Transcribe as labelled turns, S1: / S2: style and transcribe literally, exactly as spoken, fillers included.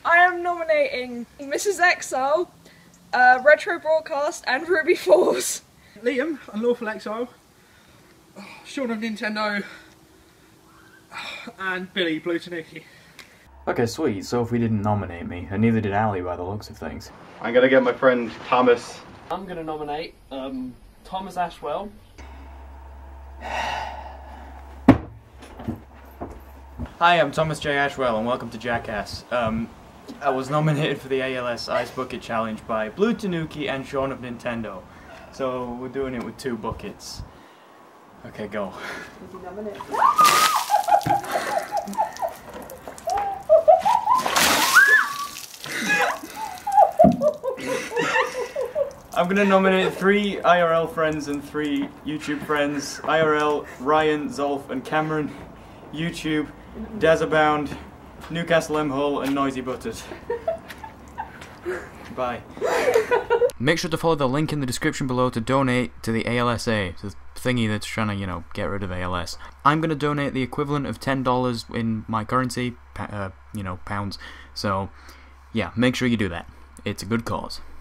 S1: I am nominating Missus Exile, uh, Retro Broadcast, and Ruby Falls.
S2: Liam, Unlawful Exile, Shaun of Nintendo, and Billy, Blue Tanuki.
S3: Okay, sweet. So if we didn't nominate me, and neither did Ali by the looks of things.
S4: I'm gonna get my friend Thomas.
S5: I'm gonna nominate um, Thomas Ashwell.
S3: Hi, I'm Thomas J. Ashwell, and welcome to Jackass. Um, I was nominated for the A L S Ice Bucket Challenge by Blue Tanuki and Shaun of Nintendo. So we're doing it with two buckets. Okay, go. I'm gonna nominate three I R L friends and three YouTube friends. I R L, Ryan, Zolf, and Cameron. YouTube, Dazabound, Newcastle M Hull, and Noisy Butters. Bye. Make sure to follow the link in the description below to donate to the A L S A, the thingy that's trying to, you know, get rid of A L S. I'm gonna donate the equivalent of ten dollars in my currency, uh, you know, pounds. So, yeah, make sure you do that. It's a good cause.